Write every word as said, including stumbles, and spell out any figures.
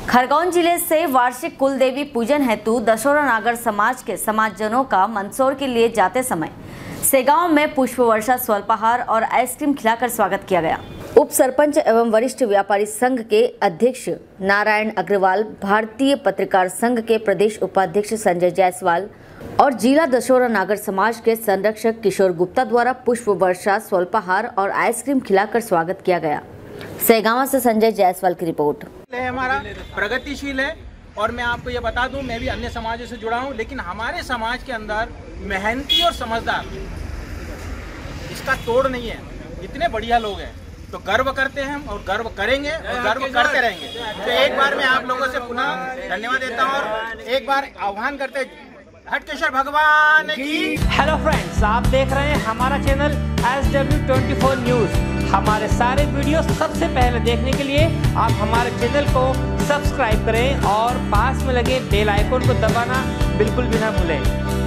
खरगोन जिले से वार्षिक कुलदेवी पूजन हेतु दशोरा नागर समाज के समाजजनों का मंदसौर के लिए जाते समय सेगांव में पुष्प वर्षा, स्वल्पाहार और आइसक्रीम खिलाकर स्वागत किया गया। उप सरपंच एवं वरिष्ठ व्यापारी संघ के अध्यक्ष नारायण अग्रवाल, भारतीय पत्रकार संघ के प्रदेश उपाध्यक्ष संजय जायसवाल और जिला दशोरा नागर समाज के संरक्षक किशोर गुप्ता द्वारा पुष्प वर्षा, स्वल्पाहार और आइसक्रीम खिलाकर स्वागत किया गया। सेगांव से संजय जायसवाल की रिपोर्ट। हमारा प्रगतिशील है और मैं आपको ये बता दूं, मैं भी अन्य समाजों से जुड़ा हूं, लेकिन हमारे समाज के अंदर मेहनती और समझदार, इसका तोड़ नहीं है। इतने बढ़िया लोग हैं तो गर्व करते हैं हम और गर्व करेंगे और गर्व करते रहेंगे। तो एक बार मैं आप लोगों से पुनः धन्यवाद देता हूं और एक बार आह्वान करते हटकेश्वर भगवान की। हेलो फ्रेंड्स, आप देख रहे हैं हमारा channel S W twenty four news. हमारे सारे वीडियो सबसे पहले देखने के लिए आप हमारे चैनल को सब्सक्राइब करें और पास में लगे बेल आइकन को दबाना बिल्कुल भी ना भूलें।